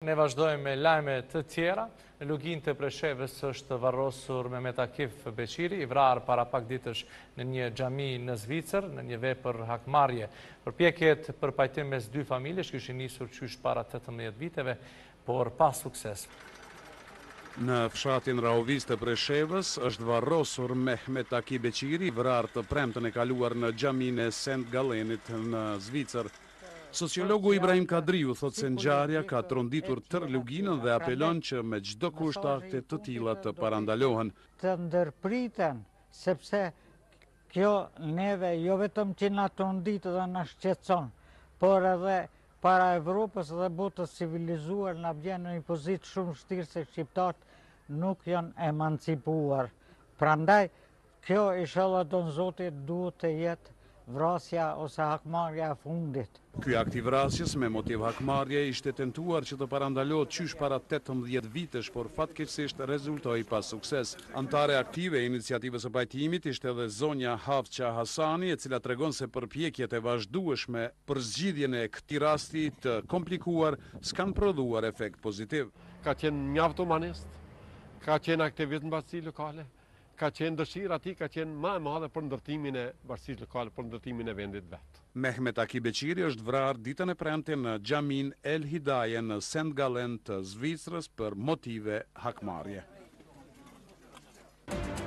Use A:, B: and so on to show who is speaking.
A: Ne vazhdojmë me lajme të tjera. Në Lugin të Preshevës është varrosur Mehmet Akif Beqiri, i vrarë para pak ditësh në një xhami në Zvicër, në një vepër hakmarrje. Përpjekjet për pajtim mes dy familjesh kishin nisur qysh para 18 viteve, por pa sukses.
B: Në fshatin Raovis të Preshevës është varrosur Mehmet Akif Beqiri, vrarë të premtën e kaluar në xhaminë e Sent Gallenit në Zvicër. Sociologu Ibrahim Kadriu thot se ngjarja ka tronditur tërë Luginën dhe apelon që me çdo kusht akte të tilla të parandalohen.
C: Të ndërpriten, sepse kjo neve jo vetëm që na trondit dhe na shqetëson, por edhe para Evropës dhe botës civilizuar na vjen në një pozitë shumë vështirë se shqiptarët nuk janë emancipuar. Prandaj kjo inshallah don Zoti duhet të jetë vrasja ose hakmarrja e fundit.
B: Ky akt i vrasjes me motiv hakmarrje ishte tentuar që të parandalohet qysh para 18 vitesh, por fatkeqësisht rezultoi pa sukses. Antare aktive e iniciativës së pajtimit ishte edhe zonja Hafça Hasani, e cila tregon se përpjekjet e vazhdueshme për zgjidhjen e këtij rasti të komplikuar s'kan prodhuar efekt pozitiv.
D: Ka qenë mjaft humanist, ka qenë aktivist në bashkësi lokale, ka qenë dëshira ati, ka qenë më e madhe për ndërtimin e bashkisë lokale, për ndërtimin e vendit vetë.
B: Mehmet Akif Beqiri është vrarë ditën e premte në xhamin El Hidaye në Sent Gallen të Zvicrës për motive hakmarrje.